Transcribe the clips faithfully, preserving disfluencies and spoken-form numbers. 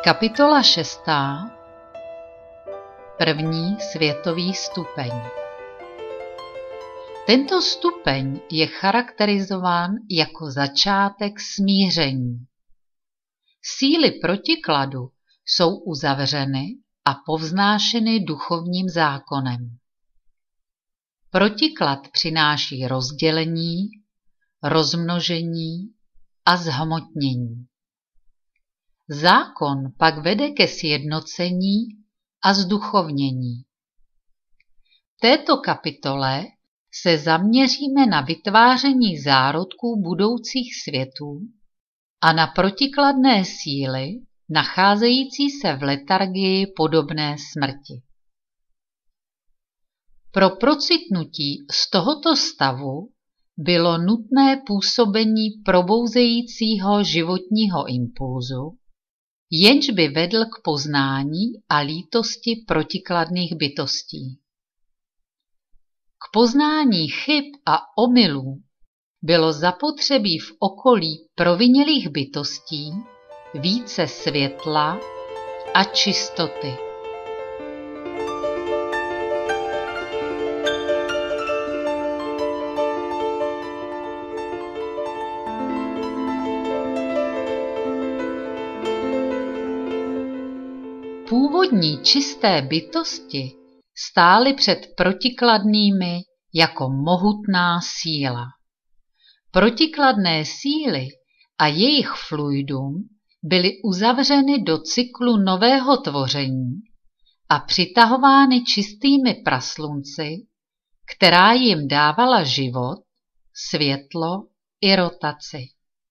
Kapitola šestá. První světový stupeň. Tento stupeň je charakterizován jako začátek smíření. Síly protikladu jsou uzavřeny a povznášeny duchovním zákonem. Protiklad přináší rozdělení, rozmnožení a zhmotnění. Zákon pak vede ke sjednocení a zduchovnění. V této kapitole se zaměříme na vytváření zárodků budoucích světů a na protikladné síly, nacházející se v letargii podobné smrti. Pro procitnutí z tohoto stavu bylo nutné působení probouzejícího životního impulzu, jenž by vedl k poznání a lítosti protikladných bytostí. K poznání chyb a omylů bylo zapotřebí v okolí provinělých bytostí více světla a čistoty. Původní čisté bytosti stály před protikladnými jako mohutná síla. Protikladné síly a jejich fluidum byly uzavřeny do cyklu nového tvoření a přitahovány čistými praslunci, která jim dávala život, světlo i rotaci.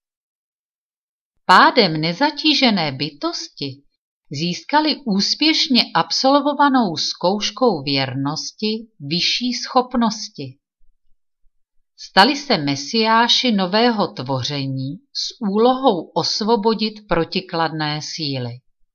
Pádem nezatížené bytosti získali úspěšně absolvovanou zkouškou věrnosti vyšší schopnosti. Stali se mesiáši nového tvoření s úlohou osvobodit protikladné síly.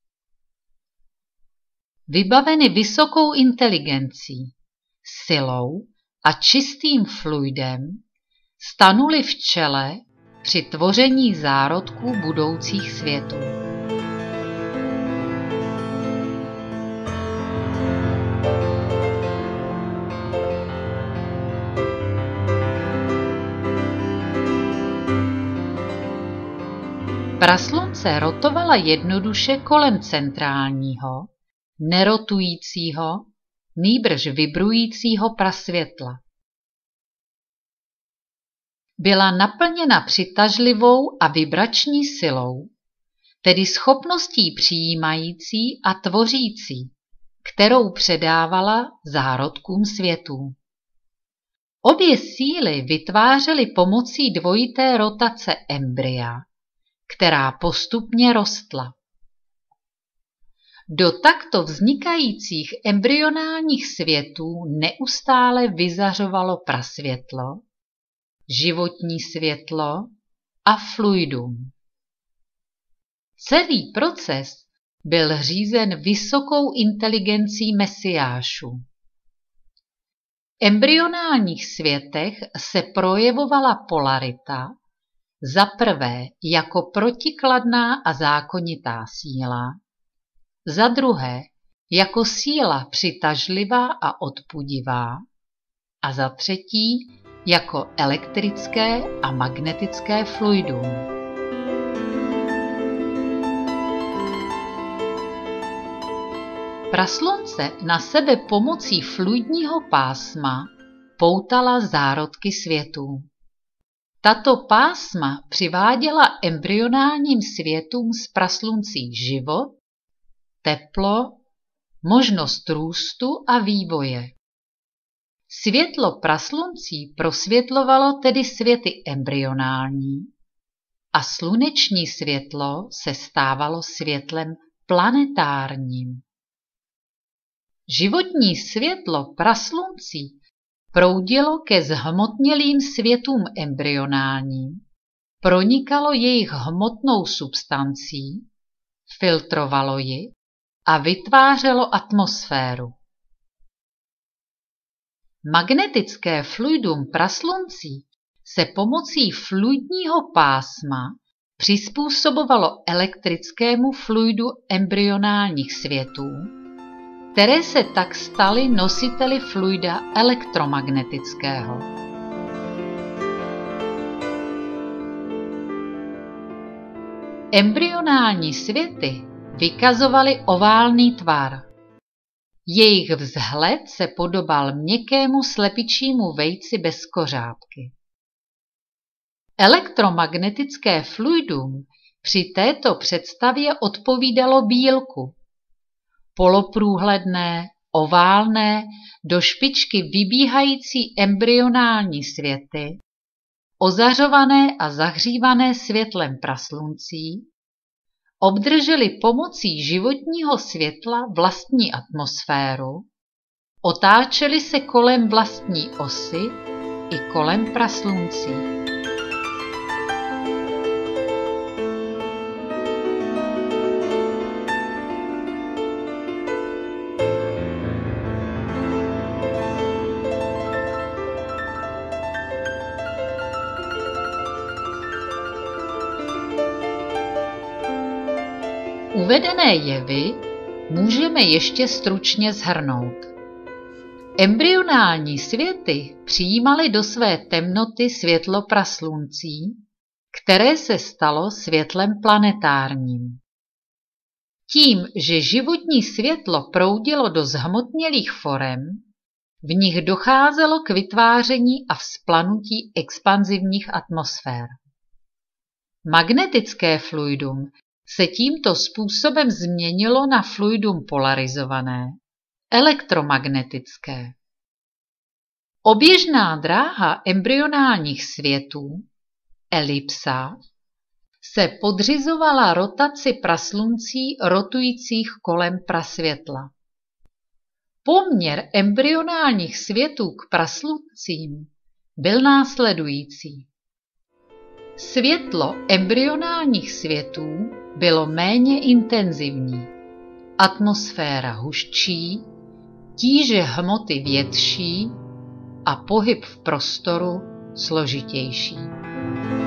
Vybaveni vysokou inteligencí, silou a čistým fluidem, stanuli v čele při tvoření zárodků budoucích světů. Praslunce rotovala jednoduše kolem centrálního, nerotujícího, nýbrž vibrujícího prasvětla. Byla naplněna přitažlivou a vibrační silou, tedy schopností přijímající a tvořící, kterou předávala zárodkům světů. Obě síly vytvářely pomocí dvojité rotace embrya, která postupně rostla. Do takto vznikajících embryonálních světů neustále vyzařovalo prasvětlo, životní světlo a fluidum. Celý proces byl řízen vysokou inteligencí mesiášů. V embryonálních světech se projevovala polarita, za prvé jako protikladná a zákonitá síla, za druhé jako síla přitažlivá a odpudivá a za třetí jako elektrické a magnetické fluidum. Praslunce na sebe pomocí fluidního pásma poutala zárodky světů. Tato pásma přiváděla embryonálním světům z prasluncí život, teplo, možnost růstu a vývoje. Světlo prasluncí prosvětlovalo tedy světy embryonální a sluneční světlo se stávalo světlem planetárním. Životní světlo prasluncí proudilo ke zhmotnělým světům embryonálním, pronikalo jejich hmotnou substancí, filtrovalo ji a vytvářelo atmosféru. Magnetické fluidum prasluncí se pomocí fluidního pásma přizpůsobovalo elektrickému fluidu embryonálních světů, které se tak staly nositeli fluida elektromagnetického. Embryonální světy vykazovaly oválný tvar. Jejich vzhled se podobal měkkému slepičímu vejci bez kořápky. Elektromagnetické fluidum při této představě odpovídalo bílku. Poloprůhledné, oválné, do špičky vybíhající embryonální světy, ozařované a zahřívané světlem prasluncí, obdrželi pomocí životního světla vlastní atmosféru, otáčeli se kolem vlastní osy i kolem prasluncí. Uvedené jevy můžeme ještě stručně shrnout. Embryonální světy přijímaly do své temnoty světlo prasluncí, které se stalo světlem planetárním. Tím, že životní světlo proudilo do zhmotnělých forem, v nich docházelo k vytváření a vzplanutí expanzivních atmosfér. Magnetické fluidum se tímto způsobem změnilo na fluidum polarizované, elektromagnetické. Oběžná dráha embryonálních světů, elipsa, se podřizovala rotaci prasluncí rotujících kolem prasvětla. Poměr embryonálních světů k prasluncím byl následující. Světlo embryonálních světů bylo méně intenzivní, atmosféra hustší, tíže hmoty větší a pohyb v prostoru složitější.